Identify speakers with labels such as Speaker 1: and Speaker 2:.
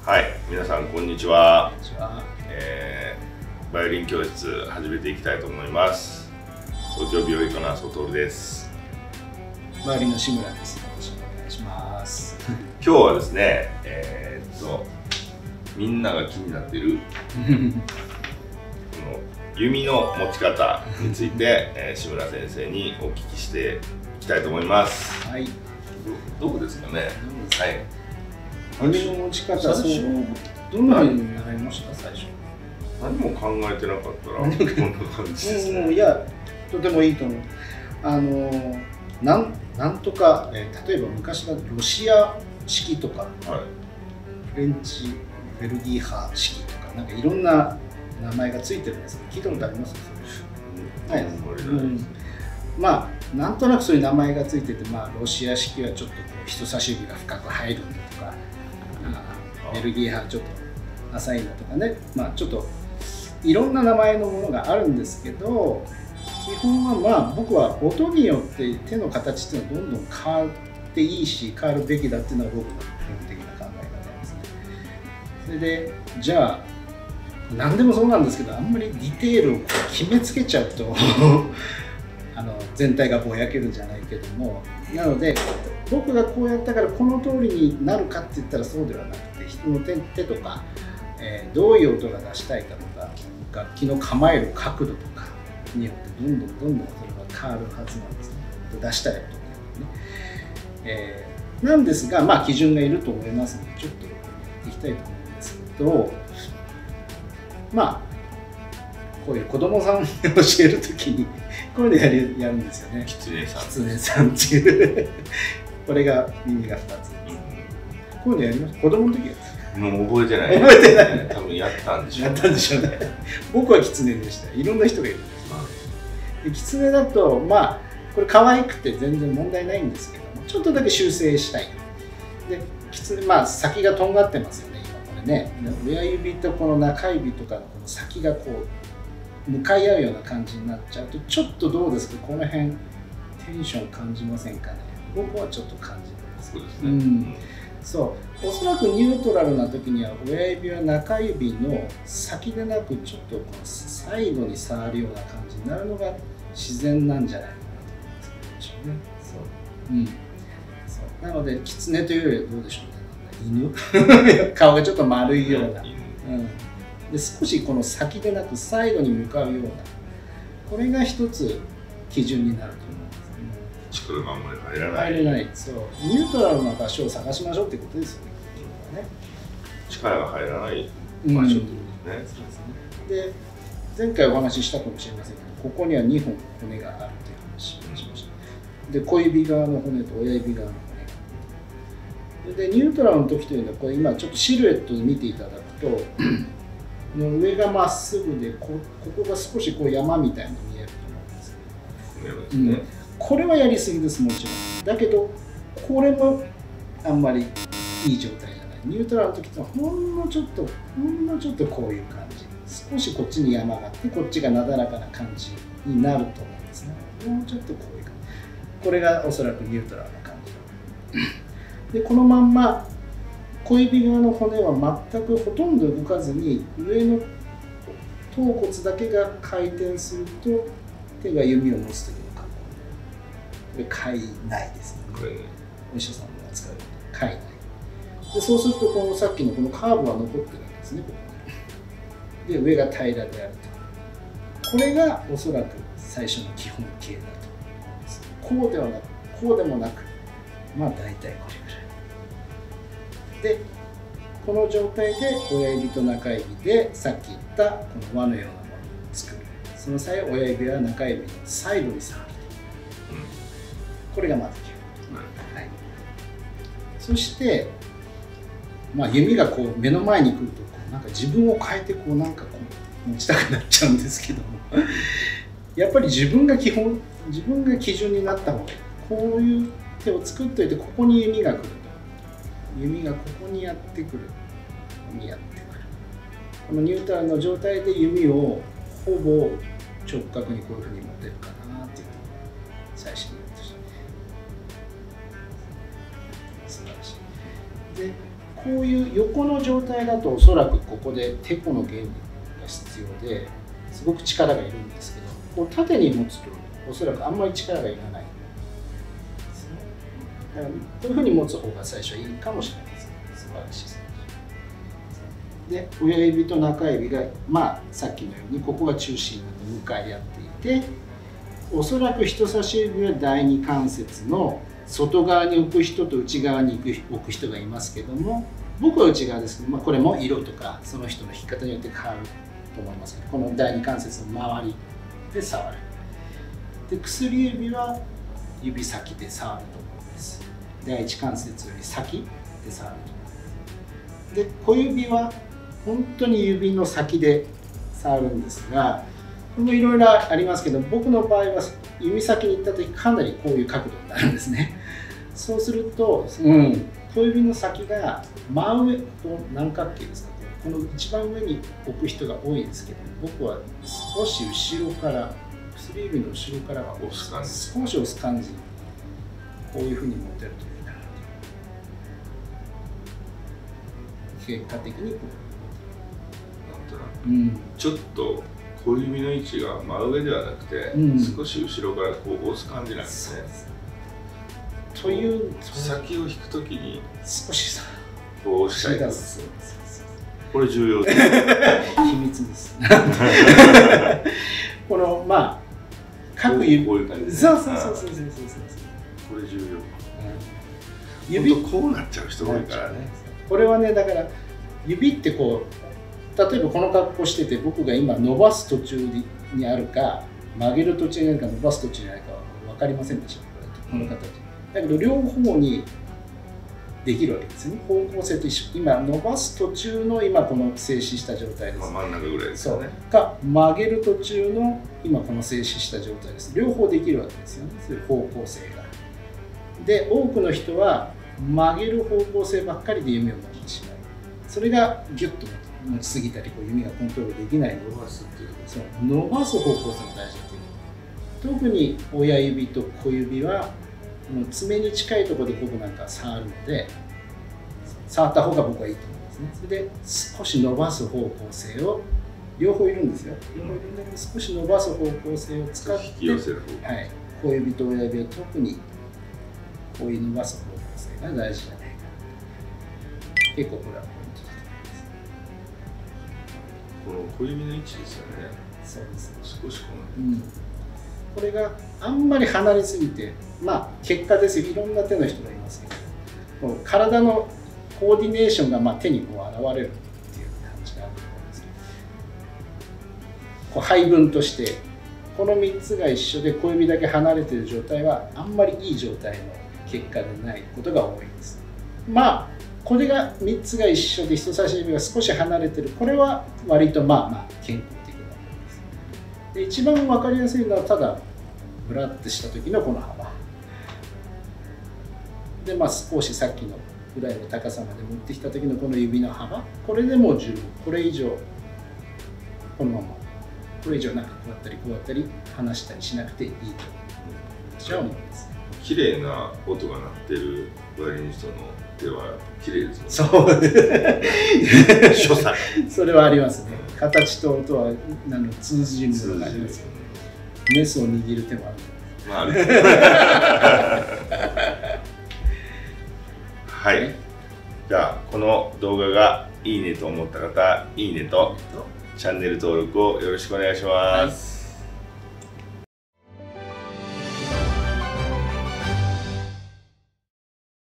Speaker 1: はい、皆さんこんにちは。
Speaker 2: こんにちは。
Speaker 1: バイオリン教室始めていきたいと思います。東京病院科の麻生徹です。
Speaker 2: バイオリンの志村です。よろしくお願いします。
Speaker 1: 今日はですね、みんなが気になっているこの弓の持ち方について、志村先生にお聞きしていきたいと思います。
Speaker 2: はい。
Speaker 1: どうですかね。はい。
Speaker 2: 弓の持ち方、そうどんな風に習いました？最初。
Speaker 1: 何も考えてなかったらこんな感じですね。
Speaker 2: いや、とてもいいと思う。なんとか、例えば昔のロシア式とか、はい、フレンチベルギー派式とか、なんかいろんな名前がついてるんですけど、聞いたことあります？はい。まあなんとなくそういう名前がついてて、まあロシア式はちょっとこう人差し指が深く入るんだとか、ベルギー派はちょっと浅いんだとかね、まあちょっといろんな名前のものがあるんですけど、基本はまあ僕は音によって手の形っていうのはどんどん変わっていいし変わるべきだっていうのは僕の基本的な考え方ですね。それでじゃあ何でもそうなんですけど、あんまりディテールをこう決めつけちゃうと全体がぼやけるんじゃないけども、なので僕がこうやったからこの通りになるかって言ったらそうではなくて、人の手とか、どういう音が出したいかとか、楽器の構える角度とかによってどんどんそれが変わるはずなんですね。出したい音ね。なんですが、まあ基準がいると思いますので、ちょっとやっていきたいと思うんですけど、まあこういう子供さんに教えるときにこういうのやるんですよね。
Speaker 1: キツネさん。
Speaker 2: キツネさんっていうこれが耳が2つ。こういうのやりました。子供の時は。
Speaker 1: もう覚えてない。
Speaker 2: 覚えてない。
Speaker 1: 多分やったんでしょう。
Speaker 2: やったんでしょうね。僕はキツネでした。いろんな人がいるんです。でキツネだとまあこれ可愛くて全然問題ないんですけども、ちょっとだけ修正したい。でキツネ、まあ先がとんがってますよね。今これね。親指とこの中指とかのこの先がこう向かい合うような感じになっちゃうと、ちょっとどうですか、この辺テンション感じませんかね。僕はちょっと感じます。
Speaker 1: そうですね。
Speaker 2: そう、おそらくニュートラルな時には親指は中指の先でなくちょっとこのサイドに触るような感じになるのが自然なんじゃないかなと思うんですよね。そうなのでキツネというよりはどうでしょうね、犬顔がちょっと丸いような、で少しこの先でなくサイドに向かうような、これが一つ基準になると思うんですね。
Speaker 1: 力があんまり入らない。
Speaker 2: 入れない。そう、ニュートラルな場所を探しましょうってことですよね。
Speaker 1: 力が入らない場所ってことですね。
Speaker 2: で、前回お話ししたかもしれませんけど、ここには2本骨があるという話をしました。で、小指側の骨と親指側の骨が。で、ニュートラルの時というのは、これ今ちょっとシルエットで見ていただくと、上がまっすぐで、ここが少しこう山みたいに見えると思うんですけど、これはやりすぎです、もちろん。だけど、これもあんまりいい状態じゃない。ニュートラルの時ってほんのちょっとこういう感じ。少しこっちに山があって、こっちがなだらかな感じになると思うんですね。もうちょっとこういう感じ。これがおそらくニュートラルな感じ。で、このまんま、小指側の骨は全くほとんど動かずに、上の頭骨だけが回転すると、手が弓を持つという格好。これ、貝ないですね。お医者さんが使う貝ない。で、そうすると、このさっきのこのカーブは残ってるんですね、ここに。で、上が平らであると。これがおそらく最初の基本形だと思います。こうではなく、こうでもなく、まあ大体これぐらい。で、この状態で親指と中指でさっき言ったこの輪のようなものを作る。その際親指は中指のサイドに触る。これがまず基本。そして、まあ、弓がこう目の前に来るとなんか自分を変えてこうなんかこう持ちたくなっちゃうんですけどもやっぱり自分が基準になった方がいい。こういう手を作っといて、ここに弓が来ると。弓がここにやってくる。ここにやってくる。このニュートラルの状態で弓をほぼ直角にこういうふうに持てるかなっていうのを最初に言うとして。素晴らしい。で、 こういう横の状態だとおそらくここでテコの原理が必要ですごく力がいるんですけど、こう縦に持つとおそらくあんまり力がいらないですね。だからこういうふうに持つ方が最初はいいかもしれないですね。素晴らしいです。で親指と中指がさっきのようにここが中心になって向かい合っていて、おそらく人差し指は第二関節の外側に置く人と内側に置く人がいますけども、僕は内側ですけど、これも色とかその人の弾き方によって変わると思いますけど、この第二関節の周りで触る。で薬指は指先で触ると思います。第一関節より先で触ると思います。で小指は本当に指の先で触るんですが、これもいろいろありますけど、僕の場合は指先に行った時かなりこういう角度になるんですね。そうすると、小指の先が真上、何角形ですか、この一番上に置く人が多いんですけど、僕は少し後ろから、薬指の後ろからは少し押す感じ、こういうふうに持てるといいかなと。結果的にこう、
Speaker 1: ちょっと小指の位置が真上ではなくて、少し後ろからこう押す感じなんですね。という先を引くときに
Speaker 2: 少しさ
Speaker 1: こう押したいです。これ重要です。
Speaker 2: 秘密です。この各指、
Speaker 1: こういう感じです。
Speaker 2: そう。こ
Speaker 1: れ重要。
Speaker 2: 指
Speaker 1: こうなっちゃう人多いからね。
Speaker 2: これはね、だから指ってこう。例えばこの格好してて、僕が今伸ばす途中にあるか曲げる途中にあるか伸ばす途中にあるかは分かりませんでした、この形。だけど両方にできるわけですね。方向性と一緒。今伸ばす途中の今この静止した状態です。
Speaker 1: 真ん中ぐらいですよね。
Speaker 2: か曲げる途中の今この静止した状態です。両方できるわけですよね。そういう方向性が。で多くの人は曲げる方向性ばっかりで弓を持ってしまう。それがギュッと持ちすぎたり弓がコントロールできない。伸ばすっていうこと。伸ばす方向性も大事っていう。特に親指と小指は爪に近いところで僕なんか触るので、触った方が僕はいいと思うんですね。それで少し伸ばす方向性を、両方いるんですよ。両方いるんだけど少し伸ばす方向性を使って、
Speaker 1: 引き寄せる方向。
Speaker 2: 小指と親指は特にこういう伸ばす方向性が大事じゃないかな。結構これはポイントだと思います。
Speaker 1: この小指の位置ですよね。
Speaker 2: そうです。
Speaker 1: 少し
Speaker 2: これがあんまり離れすぎて、結果ですよ。いろんな手の人がいますけど、この体のコーディネーションが手にこう現れるっていう感じがあると思うんですけど、こう配分としてこの3つが一緒で小指だけ離れている状態はあんまりいい状態の結果でないことが多いです。これが3つが一緒で人差し指が少し離れてる、これは割と健康的なものです。で一番分かりやすいのはただブラッとした時のこの幅で、少しさっきのぐらいの高さまで持ってきた時のこの指の幅、これでもう十分。これ以上このままこれ以上なんかこうやったりこうやったり離したりしなくていいと私は思います。
Speaker 1: 綺麗な音が鳴ってるバイオリニストの手は綺麗ですもんね。
Speaker 2: そう
Speaker 1: です。所作。
Speaker 2: それはありますね。形と音は通じるものがありますよね。メスを握る手もある。
Speaker 1: はい。じゃあこの動画がいいねと思った方、いいねとチャンネル登録をよろしくお願いします。